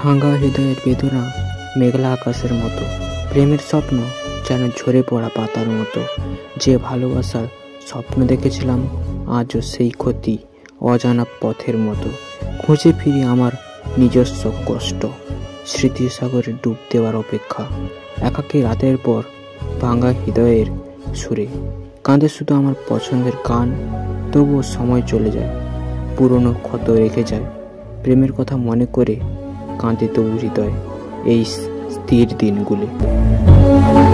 ভাঙা হৃদয়ের বেদনা মেঘলা আকাশের মতো, প্রেমের স্বপ্ন যেন ঝরে পড়া পাতার মতো। যে ভালোবাসার স্বপ্ন দেখেছিলাম আজও সেই ক্ষতি অজানা পথের মতো। খুঁজে ফিরি আমার নিজস্ব কষ্ট, স্মৃতির সাগরে ডুব দেওয়ার অপেক্ষা। একাকী রাতের পর ভাঙা হৃদয়ের সুরে কাঁদে শুধু আমার পছন্দের গান। তবুও সময় চলে যায়, পুরনো ক্ষত রেখে যায়। প্রেমের কথা মনে করে কাঁদে তবু হৃদয় এই স্থির দিনগুলি।